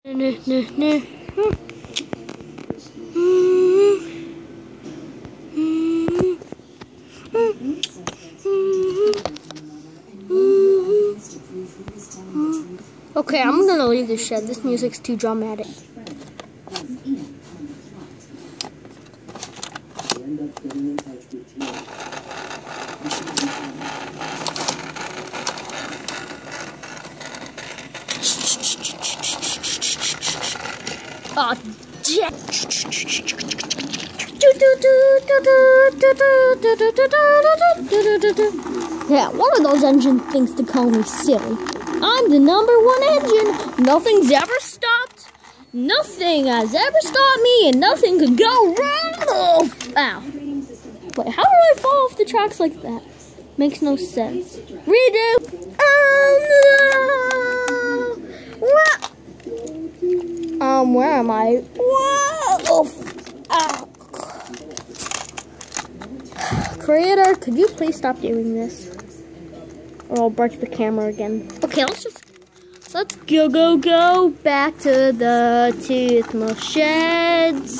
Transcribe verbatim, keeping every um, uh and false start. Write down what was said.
Okay, I'm gonna leave this shed. This music's too dramatic. Oh, yeah. Yeah, one of those engine thinks to call me silly. I'm the number one engine. Nothing's ever stopped. Nothing has ever stopped me, and nothing could go wrong. Oh, ow. Wait, how do I fall off the tracks like that? Makes no sense. Redo. Oh, no. What? Um, where am I? Whoa! Ow. Creator, could you please stop doing this? Or I'll break the camera again. Okay, let's just, let's go, go, go back to the Toothmo sheds.